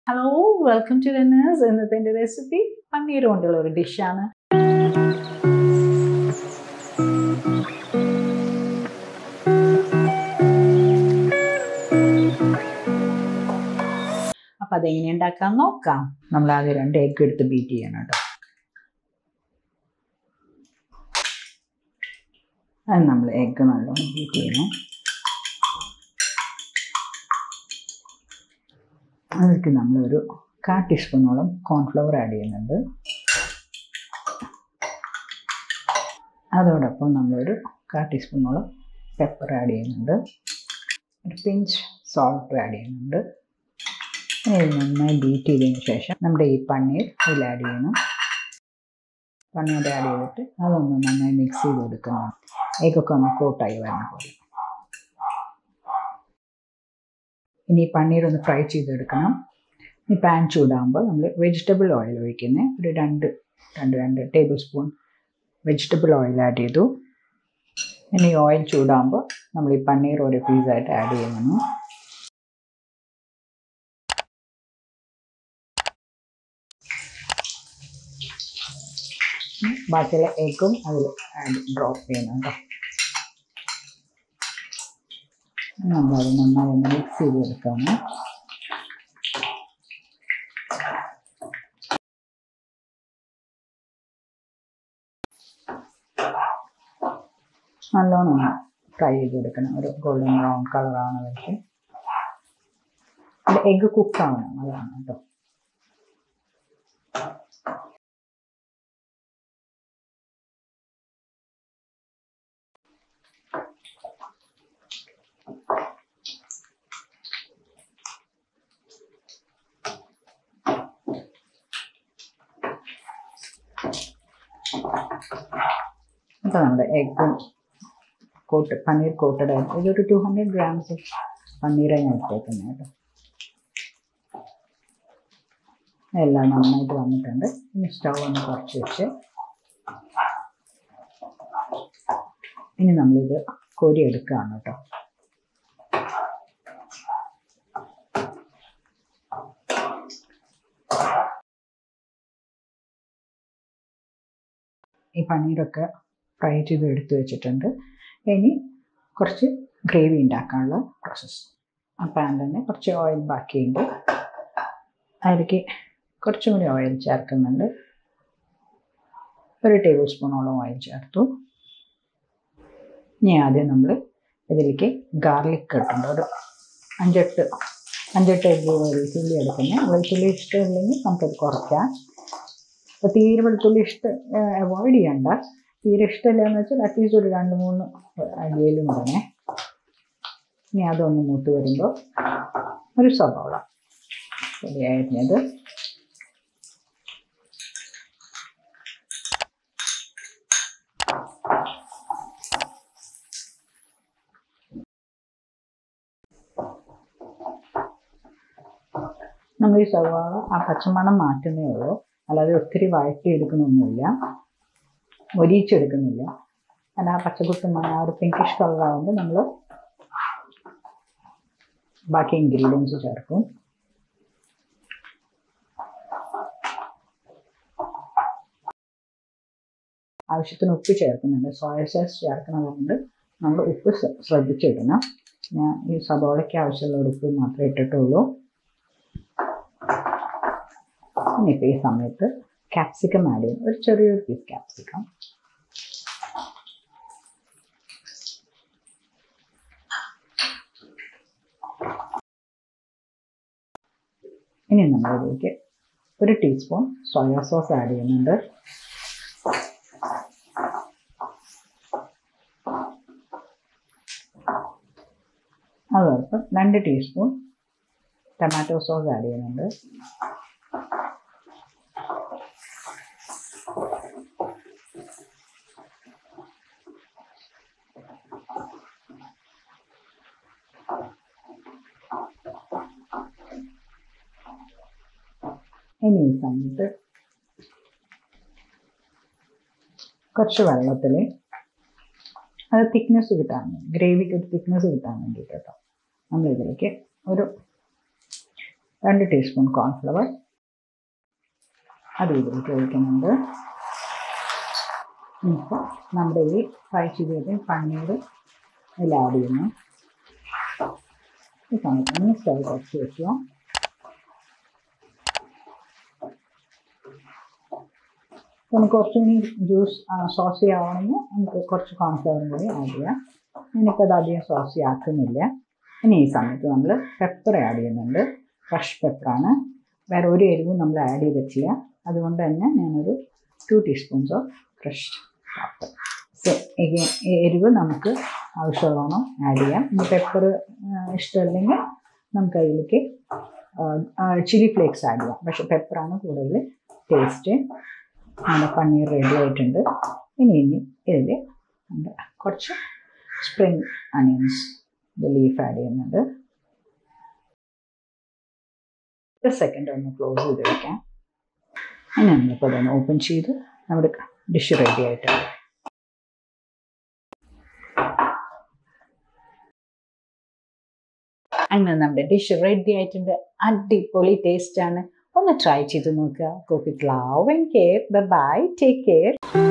Hello, welcome to Reny's. ഇന്നത്തെ recipe paneer കൊണ്ടുള്ള ഒരു ഡിഷാണ്. അപ്പം അതെങ്ങനെ ഉണ്ടാക്കാൻ നോക്കാം. നമ്മൾ ആദ്യം 2 എഗ്ഗ് എടുത്ത് ബീറ്റ് ചെയ്യണം കേട്ടോ. അത് നമ്മൾ എഗ്ഗ് നല്ലോണം ബീറ്റ് ചെയ്യണം. അതിലേക്ക് നമ്മളൊരു 1/4 ടീസ്പൂണോളം കോൺഫ്ലവർ ആഡ് ചെയ്യുന്നുണ്ട്. അതോടൊപ്പം നമ്മളൊരു 1/4 ടീസ്പൂണോളം പെപ്പർ ആഡ് ചെയ്യുന്നുണ്ട്. ഒരു പിഞ്ച് സോൾട്ട് ആഡ് ചെയ്യുന്നുണ്ട്. ഇത് നന്നായി ബീറ്റ് ചെയ്തതിന് ശേഷം നമ്മുടെ ഈ പനീർ ഇതിൽ ആഡ് ചെയ്യണം. പനീർ ആഡ് ചെയ്തിട്ട് അതൊന്ന് നന്നായി മിക്സ് ചെയ്ത് കൊടുക്കണം. എഗ്ഗൊക്കെ ഒന്ന് കോട്ടായി വരണം പോലെ. ഇനി പനീർ ഒന്ന് ഫ്രൈ ചെയ്തെടുക്കണം. ഈ പാൻ ചൂടാകുമ്പോൾ നമ്മൾ വെജിറ്റബിൾ ഓയിൽ ഒഴിക്കുന്നത് ഒരു 2 tablespoon vegetable oil add ചെയ്തു. ഇനി ഓയിൽ ചൂടാകുമ്പോൾ നമ്മൾ ഈ പനീർ ഒരു പീസായിട്ട് ആഡ് ചെയ്യണം. ബാക്കിയുള്ള എഗ്ഗും അതിൽ ഡ്രോപ്പ് ചെയ്യുന്നുണ്ടോ. നമ്മളത് നന്നായി ഒന്ന് മിക്സ് ചെയ്ത് കൊടുക്കണം. നല്ലോണം ഫ്രൈ ചെയ്ത് കൊടുക്കണം. ഒരു ഗോൾഡൻ ബ്രൗൺ കളറാണ് വരയ്ക്ക്. എഗ്ഗ് കുക്കാവണം, അതാണ് കേട്ടോ. അപ്പോൾ നമ്മുടെ എഗ്ഗും പനീർ കോട്ടഡ് ആയിട്ട് ഇതൊരു 200 ഗ്രാംസ് പനീറാണ് ഞാൻ എടുത്തേക്കുന്നത് കേട്ടോ. എല്ലാം നന്നായിട്ട് വന്നിട്ടുണ്ട്. ഇനി സ്റ്റൗ ഒന്ന് കുറച്ച് വെച്ച് ഇനി നമ്മളിത് കോരി എടുക്കുകയാണ് കേട്ടോ. ഈ പനീറൊക്കെ ഫ്രൈ ചെയ്ത് എടുത്ത് വെച്ചിട്ടുണ്ട്. ഇനി കുറച്ച് ഗ്രേവി ഉണ്ടാക്കാനുള്ള പ്രോസസ്സ്. ആ പാൻ തന്നെ കുറച്ച് ഓയിൽ ബാക്കിയുണ്ട്. അതിലേക്ക് കുറച്ചും കൂടി ഓയിൽ ചേർക്കുന്നുണ്ട്. 1 ടേബിൾ സ്പൂണോളം ഓയിൽ ചേർത്തു. ഇനി ആദ്യം നമ്മൾ ഇതിലേക്ക് ഗാർലിക് ഇട്ടുണ്ട്. ഒരു 5-8 വെളുത്തുള്ളി എടുക്കുന്നത്. വെളുത്തുള്ളി ഇഷ്ടമില്ലെങ്കിൽ നമുക്കത് കുറയ്ക്കാം. അപ്പോൾ തീരെ വെളുത്തുള്ളി അവോയ്ഡ് ചെയ്യണ്ട. തീരെ ഇഷ്ടമില്ല എന്ന് വെച്ചാൽ അറ്റ്ലീസ്റ്റ് ഒരു 2-3 അരിയിലും ഇടണേ. ഇനി അതൊന്ന് മൂത്ത് വരുമ്പോൾ ഒരു സവാള ശരിയായിരുന്നത്. നമ്മൾ ഈ സവാള ആ പച്ചമണം മാറ്റുന്നേ ഉള്ളൂ, അല്ലാതെ ഒത്തിരി വഴറ്റിയെടുക്കണമൊന്നുമില്ല, മൊരിയിച്ചെടുക്കുന്നില്ല. അല്ല, ആ പച്ചക്കുത്തുമണം ആ ഒരു പിങ്കിഷ് കളറാകുമ്പോൾ നമ്മൾ ബാക്കി ഇൻഗ്രീഡിയൻസ് ചേർക്കും. ആവശ്യത്തിന് ഉപ്പ് ചേർക്കുന്നുണ്ട്. സോയ സോസ് ചേർക്കുന്നതുകൊണ്ട് നമ്മൾ ഉപ്പ് ശ്രദ്ധിച്ചിടണം. ഞാൻ ഈ സബോളയ്ക്ക് ആവശ്യമുള്ള ഉപ്പ് മാത്രമേ ഇട്ടിട്ടുള്ളൂ. ഇനിയിപ്പോൾ ഈ സമയത്ത് ക്യാപ്സിക്കം ആഡ് ചെയ്യും. ഒരു ചെറിയൊരു പീസ് ക്യാപ്സിക്കം. ഇനി നമ്മളിതിലേക്ക് 1 ടീസ്പൂൺ സോയ സോസ് ആഡ് ചെയ്യുന്നുണ്ട്. അതോടൊപ്പം 2 ടീസ്പൂൺ ടൊമാറ്റോ സോസ് ആഡ് ചെയ്യുന്നുണ്ട്. ഇനി ഈ സമയത്ത് കുറച്ച് വെള്ളത്തിൽ അത് തിക്നെസ് കിട്ടാൻ വേണ്ടി, ഗ്രേവിക്ക് ഒരു തിക്നെസ് കിട്ടാൻ വേണ്ടിയിട്ട് കേട്ടോ, നമ്മളിതിലേക്ക് ഒരു 2 ടീസ്പൂൺ കോൺഫ്ലവർ അത് ഇതിലേക്ക് ഒഴിക്കുന്നുണ്ട്. ഇപ്പോൾ നമ്മുടെ ഈ ഫ്രൈ ചെയ്ത് പനീർ ഇതിൽ ആഡ് ചെയ്യുന്നു. ഈ സമയത്ത് സ്റ്റൗ കുറച്ച് വയ്ക്കുക. നമുക്ക് കുറച്ചുകൂടി ജ്യൂസ് സോസി ആവണമെങ്കിൽ നമുക്ക് കുറച്ച് കോൺഫ്ലവറും കൂടി ആഡ് ചെയ്യാം. ഞാനിപ്പോൾ അത് അധികം സോസി ആക്കുന്നില്ല. ഇനി ഈ സമയത്ത് നമ്മൾ പെപ്പർ ആഡ് ചെയ്യുന്നുണ്ട്. ഫ്രഷ് പെപ്പറാണ്. വേറെ ഒരു എരിവും നമ്മൾ ആഡ് ചെയ്തിട്ടില്ല. അതുകൊണ്ട് തന്നെ ഞാനൊരു 2 teaspoons of fresh pepper. So എരിവ് നമുക്ക് ആവശ്യമുള്ളവണ്ണം ആഡ് ചെയ്യാം. പെപ്പർ ഇഷ്ടമല്ലെങ്കിൽ നമുക്ക് അതിലേക്ക് ചില്ലി ഫ്ലേക്സ് ആഡ് ചെയ്യാം. പക്ഷേ പെപ്പറാണ് കൂടുതൽ ടേസ്റ്റ്. നമ്മുടെ പനീർ റെഡി ആയിട്ടുണ്ട്. ഇനി ഇതിൽ കുറച്ച് സ്പ്രിംഗ് അനിയൻസ് ലീഫ് ആഡ് ചെയ്യുന്നുണ്ട്. ഒരു സെക്കൻഡ് ഒന്ന് ക്ലോസ് ചെയ്ത് വയ്ക്കാം. അങ്ങനെ നമ്മളിപ്പോൾ അതൊന്ന് ഓപ്പൺ ചെയ്ത് നമ്മുടെ ഡിഷ് റെഡി ആയിട്ടുണ്ട്. അങ്ങനെ നമ്മുടെ ഡിഷ് റെഡി ആയിട്ടുണ്ട്. അടിപൊളി ടേസ്റ്റാണ്. ഒന്ന് ട്രൈ ചെയ്ത് നോക്കുക. Cook it love and care. Bye. Take care.